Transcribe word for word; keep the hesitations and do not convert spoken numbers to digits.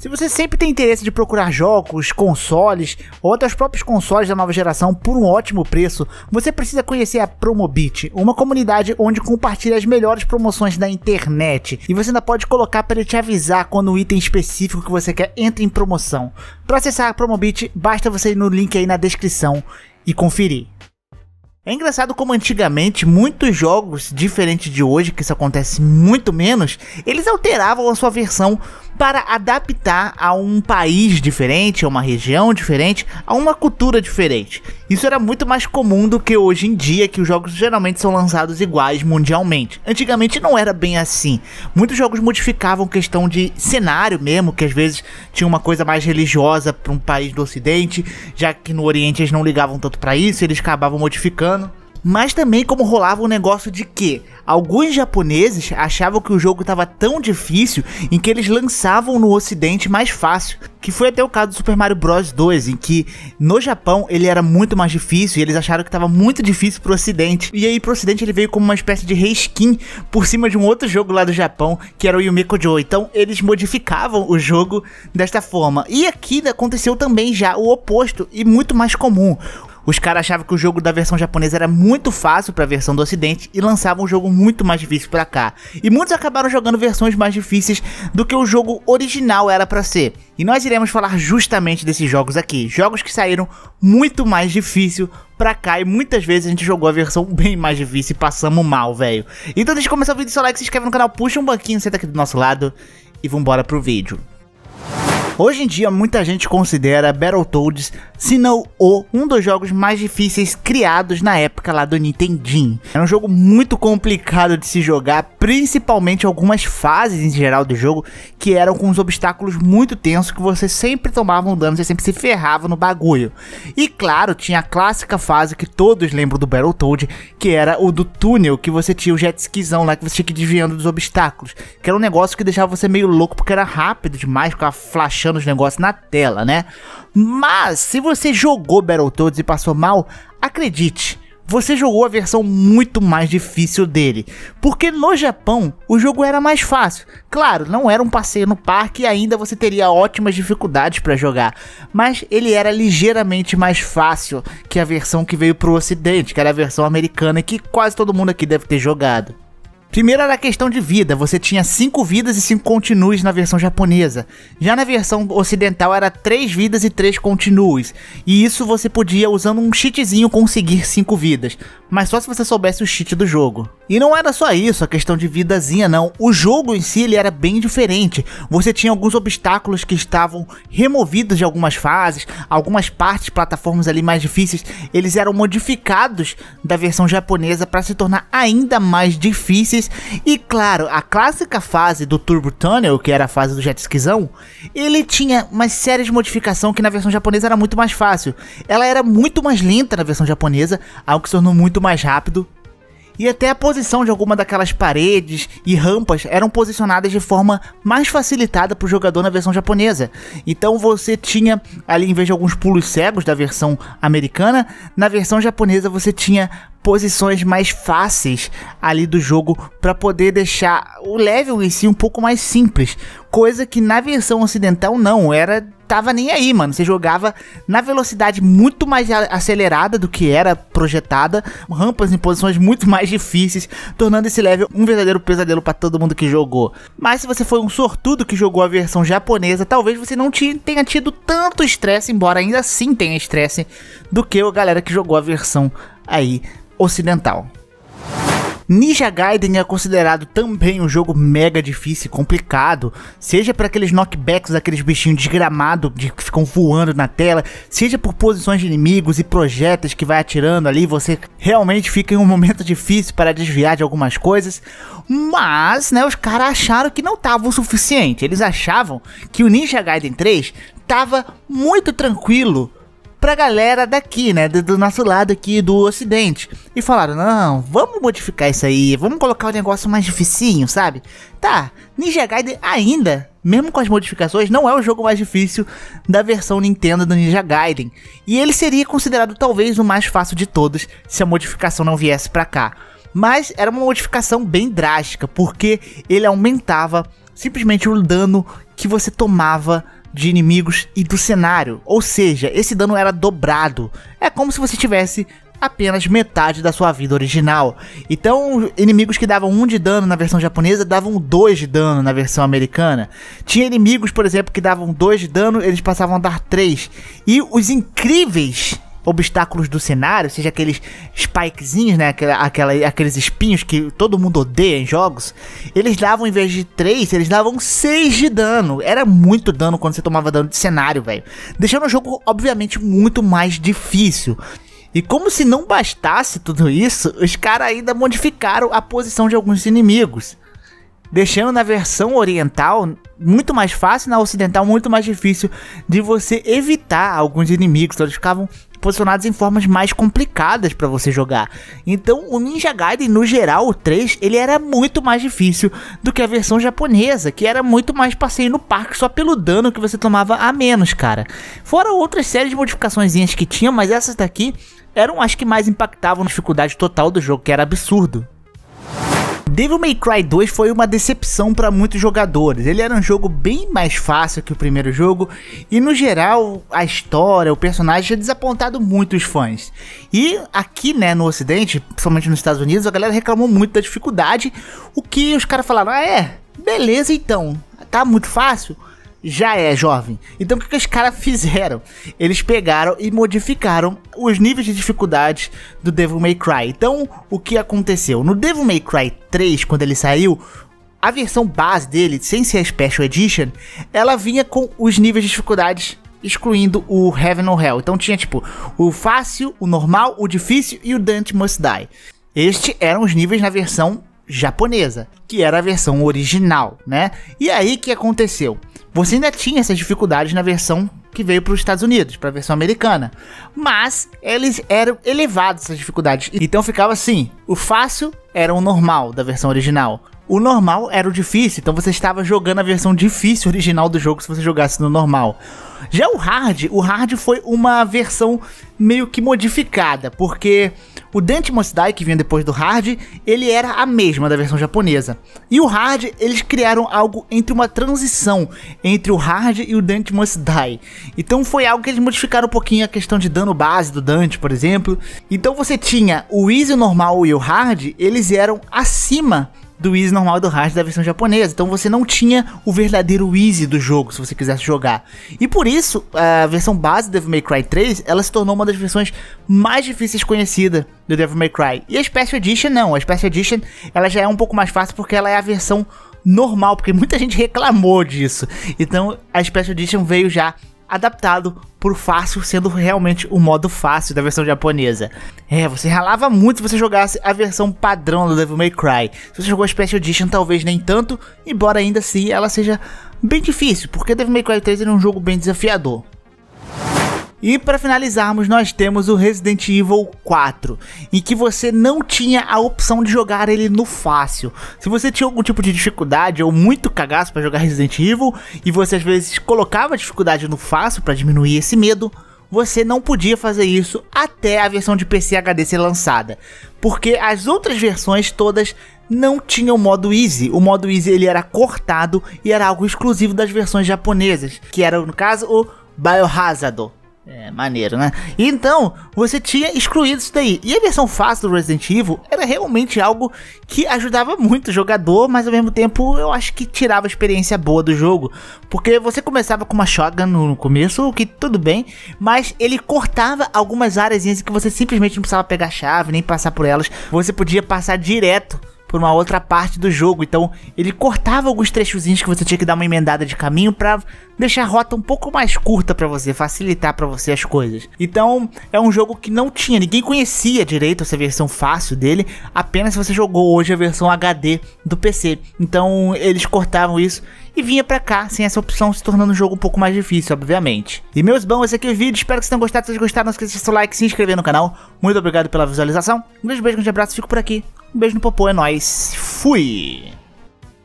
Se você sempre tem interesse de procurar jogos, consoles ou até os próprios consoles da nova geração por um ótimo preço, você precisa conhecer a Promobit, uma comunidade onde compartilha as melhores promoções da internet. E você ainda pode colocar para ele te avisar quando um item específico que você quer entra em promoção. Para acessar a Promobit, basta você ir no link aí na descrição e conferir. É engraçado como antigamente muitos jogos, diferentes de hoje, que isso acontece muito menos, eles alteravam a sua versão para adaptar a um país diferente, a uma região diferente, a uma cultura diferente. Isso era muito mais comum do que hoje em dia, que os jogos geralmente são lançados iguais mundialmente. Antigamente não era bem assim. Muitos jogos modificavam questão de cenário mesmo, que às vezes tinha uma coisa mais religiosa para um país do Ocidente, já que no Oriente eles não ligavam tanto para isso, eles acabavam modificando. Mas também como rolava um negócio de que alguns japoneses achavam que o jogo estava tão difícil em que eles lançavam no ocidente mais fácil. Que foi até o caso do Super Mario Bros dois, em que no Japão ele era muito mais difícil e eles acharam que estava muito difícil pro ocidente. E aí pro ocidente ele veio como uma espécie de reskin por cima de um outro jogo lá do Japão, que era o Yumeko Joe. Então eles modificavam o jogo desta forma. E aqui aconteceu também já o oposto e muito mais comum. Os caras achavam que o jogo da versão japonesa era muito fácil para a versão do ocidente e lançavam um jogo muito mais difícil para cá. E muitos acabaram jogando versões mais difíceis do que o jogo original era para ser. E nós iremos falar justamente desses jogos aqui. Jogos que saíram muito mais difícil pra cá e muitas vezes a gente jogou a versão bem mais difícil e passamos mal, velho. Então deixa eu começar o vídeo, seu like, se inscreve no canal, puxa um banquinho, senta aqui do nosso lado e vambora pro vídeo. Hoje em dia muita gente considera Battletoads, se não o, um dos jogos mais difíceis criados na época lá do Nintendinho. Era um jogo muito complicado de se jogar, principalmente algumas fases em geral do jogo, que eram com os obstáculos muito tensos, que você sempre tomava um dano, você sempre se ferrava no bagulho. E claro, tinha a clássica fase que todos lembram do Battletoads, que era o do túnel, que você tinha o jet skizão lá, que você tinha que ir desviando dos obstáculos. Que era um negócio que deixava você meio louco, porque era rápido demais, ficava flashando os negócios na tela, né? Mas se você jogou Battletoads e passou mal, acredite, você jogou a versão muito mais difícil dele, porque no Japão o jogo era mais fácil. Claro, não era um passeio no parque e ainda você teria ótimas dificuldades para jogar, mas ele era ligeiramente mais fácil que a versão que veio pro ocidente, que era a versão americana e que quase todo mundo aqui deve ter jogado. Primeiro era a questão de vida, você tinha cinco vidas e cinco continues na versão japonesa. Já na versão ocidental era três vidas e três continues. E isso você podia, usando um cheatzinho, conseguir cinco vidas. Mas só se você soubesse o cheat do jogo. E não era só isso, a questão de vidazinha não. O jogo em si ele era bem diferente. Você tinha alguns obstáculos que estavam removidos de algumas fases. Algumas partes, plataformas ali mais difíceis, eles eram modificados da versão japonesa para se tornar ainda mais difíceis. E claro, a clássica fase do Turbo Tunnel, que era a fase do jet skizão, ele tinha uma série de modificação que na versão japonesa era muito mais fácil. Ela era muito mais lenta na versão japonesa, algo que se tornou muito mais rápido. E até a posição de alguma daquelas paredes e rampas eram posicionadas de forma mais facilitada para o jogador na versão japonesa. Então você tinha ali, em vez de alguns pulos cegos da versão americana, na versão japonesa você tinha posições mais fáceis ali do jogo para poder deixar o level em si um pouco mais simples, coisa que na versão ocidental não era, tava nem aí, mano. Você jogava na velocidade muito mais acelerada do que era projetada, rampas em posições muito mais difíceis, tornando esse level um verdadeiro pesadelo para todo mundo que jogou. Mas se você foi um sortudo que jogou a versão japonesa, talvez você não tenha tido tanto estresse, embora ainda assim tenha estresse, do que a galera que jogou a versão aí ocidental. Ninja Gaiden é considerado também um jogo mega difícil e complicado, seja por aqueles knockbacks daqueles bichinhos desgramados que ficam voando na tela, seja por posições de inimigos e projéteis que vai atirando ali, você realmente fica em um momento difícil para desviar de algumas coisas. Mas, né, os caras acharam que não tava o suficiente, eles achavam que o Ninja Gaiden três tava muito tranquilo pra galera daqui, né, do, do nosso lado aqui do ocidente, e falaram, não, vamos modificar isso aí, vamos colocar o negócio mais dificinho, sabe? Tá, Ninja Gaiden ainda, mesmo com as modificações, não é o jogo mais difícil da versão Nintendo do Ninja Gaiden, e ele seria considerado talvez o mais fácil de todos se a modificação não viesse pra cá. Mas era uma modificação bem drástica, porque ele aumentava simplesmente o dano que você tomava de inimigos e do cenário. Ou seja, esse dano era dobrado. É como se você tivesse apenas metade da sua vida original. Então, inimigos que davam um de dano na versão japonesa davam dois de dano na versão americana. Tinha inimigos, por exemplo, que davam dois de dano, eles passavam a dar três. E os incríveis obstáculos do cenário, seja aqueles spikezinhos, né, aquela, aquela, aqueles espinhos que todo mundo odeia em jogos, eles davam, em vez de três, eles davam seis de dano. Era muito dano quando você tomava dano de cenário, velho, deixando o jogo, obviamente, muito mais difícil. E como se não bastasse tudo isso, os caras ainda modificaram a posição de alguns inimigos, deixando na versão oriental muito mais fácil, na ocidental muito mais difícil de você evitar alguns inimigos. Então eles ficavam posicionados em formas mais complicadas para você jogar. Então o Ninja Gaiden, no geral, o três, ele era muito mais difícil do que a versão japonesa, que era muito mais passeio no parque só pelo dano que você tomava a menos, cara. Fora outras séries de modificaçõezinhas que tinha, mas essas daqui eram as que mais impactavam na dificuldade total do jogo, que era absurdo. Devil May Cry dois foi uma decepção para muitos jogadores. Ele era um jogo bem mais fácil que o primeiro jogo e, no geral, a história, o personagem tinha desapontado muito os fãs. E aqui, né, no ocidente, principalmente nos Estados Unidos, a galera reclamou muito da dificuldade, o que os caras falaram: ah, é, beleza então, tá muito fácil? Já é, jovem. Então o que, que os caras fizeram? Eles pegaram e modificaram os níveis de dificuldade do Devil May Cry. Então o que aconteceu? No Devil May Cry três, quando ele saiu, a versão base dele, sem ser a Special Edition, ela vinha com os níveis de dificuldades excluindo o Heaven or Hell. Então tinha tipo o fácil, o normal, o difícil e o Dante Must Die. Estes eram os níveis na versão japonesa, que era a versão original, né? E aí o que aconteceu? Você ainda tinha essas dificuldades na versão que veio para os Estados Unidos, para a versão americana, mas eles eram elevados, essas dificuldades. Então ficava assim: o fácil era o normal da versão original, o normal era o difícil, então você estava jogando a versão difícil original do jogo se você jogasse no normal. Já o hard, o hard foi uma versão meio que modificada, porque o Dante Must Die, que vinha depois do hard, ele era a mesma da versão japonesa. E o hard, eles criaram algo entre uma transição entre o hard e o Dante Must Die. Então foi algo que eles modificaram um pouquinho a questão de dano base do Dante, por exemplo. Então você tinha o easy, o normal e o hard, eles eram acima do easy, normal e do hard da versão japonesa. Então você não tinha o verdadeiro easy do jogo, se você quisesse jogar. E por isso, a versão base do Devil May Cry três, ela se tornou uma das versões mais difíceis conhecidas do Devil May Cry. E a Special Edition não, a Special Edition ela já é um pouco mais fácil porque ela é a versão normal, porque muita gente reclamou disso. Então a Special Edition veio já adaptado por fácil, sendo realmente o modo fácil da versão japonesa. É, você ralava muito se você jogasse a versão padrão do Devil May Cry. Se você jogou a Special Edition, talvez nem tanto, embora ainda assim ela seja bem difícil, porque Devil May Cry três é um jogo bem desafiador. E para finalizarmos, nós temos o Resident Evil quatro, em que você não tinha a opção de jogar ele no fácil. Se você tinha algum tipo de dificuldade ou muito cagaço para jogar Resident Evil, e você às vezes colocava a dificuldade no fácil para diminuir esse medo, você não podia fazer isso até a versão de P C H D ser lançada, porque as outras versões todas não tinham o modo Easy. O modo Easy ele era cortado e era algo exclusivo das versões japonesas, que era no caso o Biohazard. É, maneiro, né? Então, você tinha excluído isso daí. E a versão fácil do Resident Evil era realmente algo que ajudava muito o jogador, mas ao mesmo tempo eu acho que tirava a experiência boa do jogo. Porque você começava com uma shotgun no começo, o que tudo bem, mas ele cortava algumas áreas em que você simplesmente não precisava pegar a chave, nem passar por elas. Você podia passar direto por uma outra parte do jogo. Então ele cortava alguns trechozinhos que você tinha que dar uma emendada de caminho pra deixar a rota um pouco mais curta pra você, facilitar pra você as coisas. Então é um jogo que não tinha, ninguém conhecia direito essa versão fácil dele, apenas se você jogou hoje a versão H D do P C. Então eles cortavam isso e vinha pra cá sem essa opção, se tornando um jogo um pouco mais difícil, obviamente. E meus bons, esse aqui é o vídeo, espero que vocês tenham gostado. Se vocês gostaram, não esqueça de deixar o like, se inscrever no canal. Muito obrigado pela visualização, um grande beijo, um grande abraço, fico por aqui. Um beijo no popô, é nóis, fui!